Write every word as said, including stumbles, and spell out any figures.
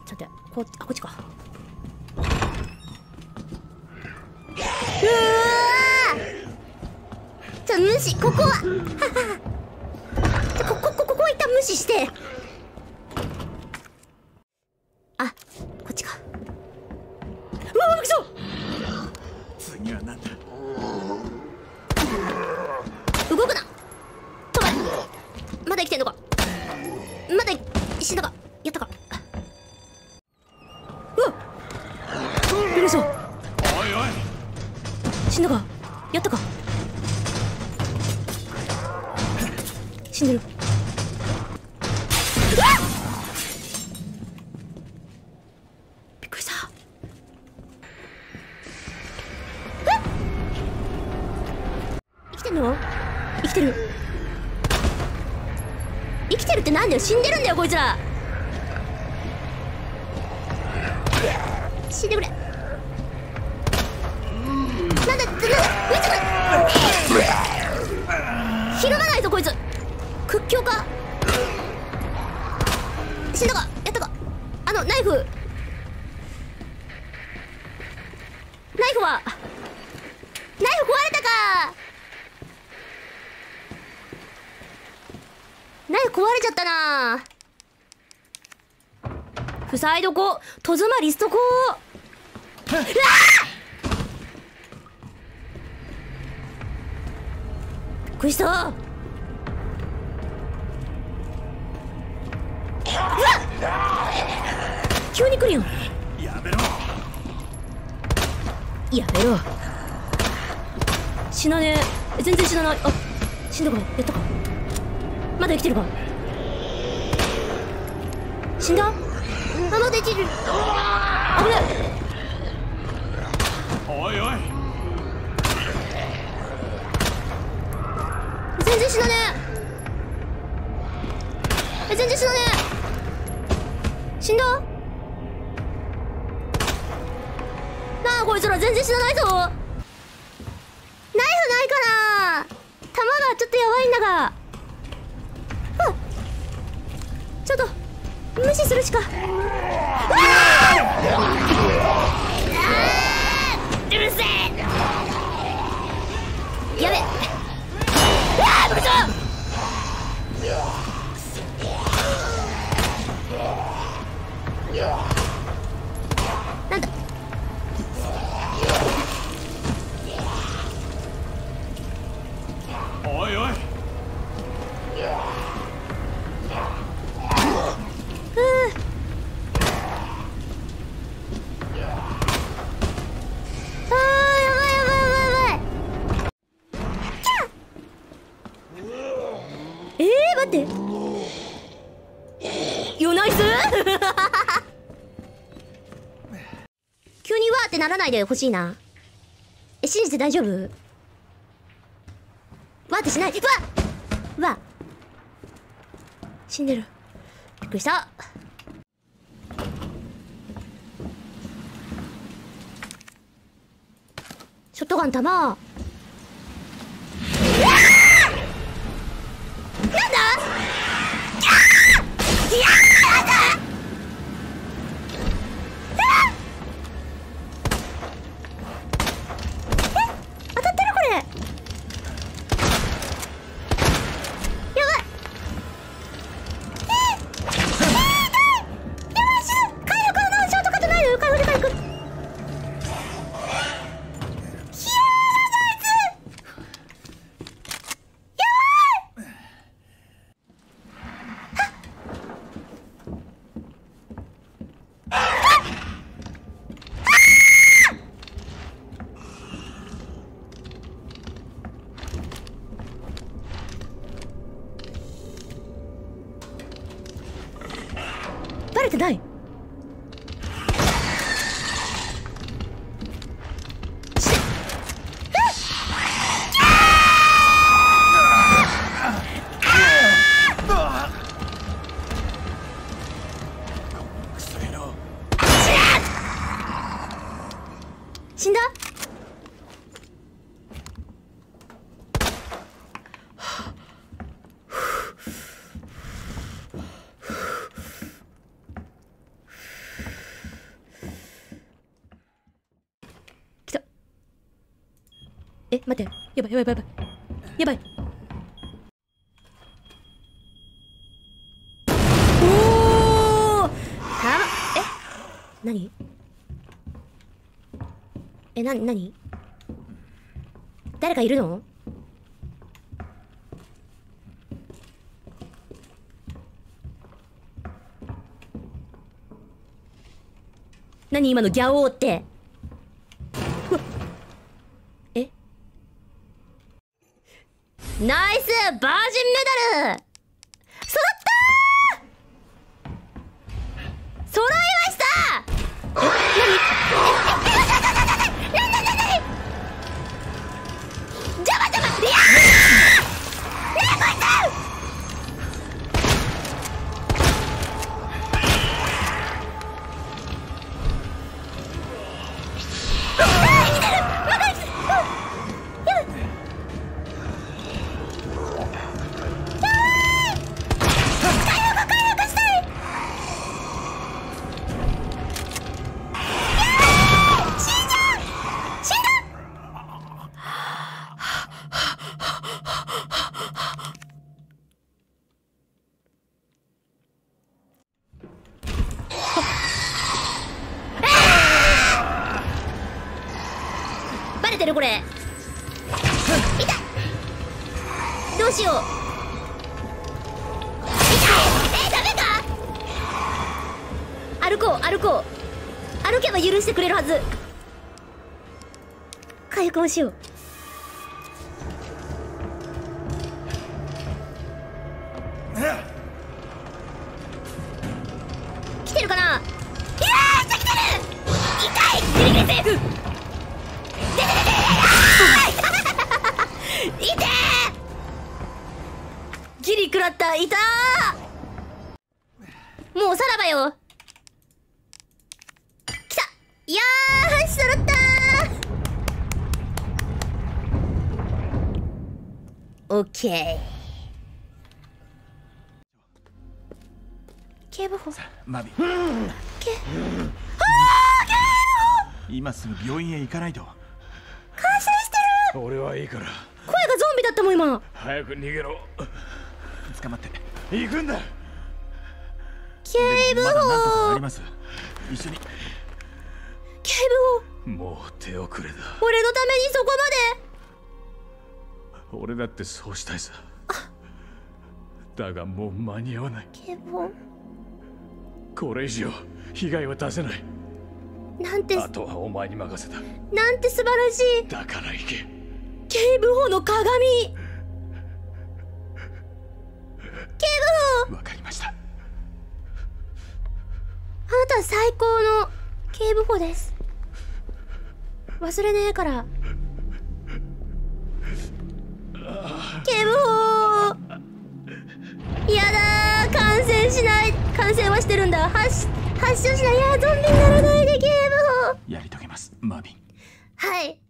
ちょっとこっち、あ、こっちか。うわー、ちょっと無視、ここはこここここは一旦無視して、あ、こっちか。うわ、びっくりした。 次はなんだ。 動くな。止まれ。まだ生きてんのか。まだ死んだか。やったか。うわっ、びっくりした。 おいおい、 死んだか。やったか。死んでる。うわっ、びっくりした。えっ、生きてんの？生きてる。生きてるってなんだよ。死んでるんだよこいつら。死んでくれ。なんだなんだ、こいつらひるまないぞこいつ。屈強か。死んだか。やったか。あのナイフ、ナイフはナイフ壊れたか。ナイフ壊れちゃったな。塞いどこ。戸詰まりしとこう。うわー、びっくりした。うわっ、急に来るやん。 やめろ。 やめろ。死なねえ。全然死なない。あ、死んだか。やったか。まだ生きてるか。死んだ。あ、まだ生きてる。危ない。 おいおい、 全然死なねえ。え、全然死なねえ。死んだ。なあこいつら全然死なないぞ。ナイフないかな。弾がちょっとやばいんだが。あ、ちょっと無視するしか。うわー、うるせえ。やべ。うわー、びっくりした。なんだ。 おいおい、 えー、待って。よナイス急にわーってならないでほしいな。え、信じて大丈夫？わーってしない。わっわ死んでる。びっくりした。ショットガン弾。なんだ。いやー、なんだ。当たってるこれ。やばい。えー、えー、痛い。やばい、死ぬ。回復のショートカットないの。回復で回復。バレてない。死んだ。 え、待って。やばいやばいやばい。やばい。おーたま、え何え、なになに誰かいるの？何今のギャオーって。うわえナイスバージンメダル揃ったー揃いましたえ、なにえ、なになになになにジャバジャバいやーねえ、こいつバレてるこれ。痛いどうしよう。痛いえー、ダメか。歩こう歩こう歩けば許してくれるはず。回復をしよう。来てるかな。いやー来てる。痛いギリギリセーフ。痛えギリ食らった。痛ーもうさらばよ。来た。いやー揃ったー。オッケー。警部補マビ、 けあー警部今すぐ病院へ行かないと。 補感心してる。 俺はいいから声がゾンビだったもん今。 早く逃げろ。捕まって行くんだ。 警部まだなんとかな補ります。一緒に。 警部補もう手遅れだ。 俺のためにそこまで。 俺だってそうしたいさ。だがもう間に合わない。 警部補これ以上被害は出せない。 なんてあとはお前に任せた。 なんて素晴らしい。 だから行け。 警部補の鏡。警部補わかりました。 あなたは最高の警部補です。忘れねえから。警部補やだー。感染しない。感染はしてるんだ。発発症しない。いやゾンビにならないで警部補。 やり遂げますマービン。 はい。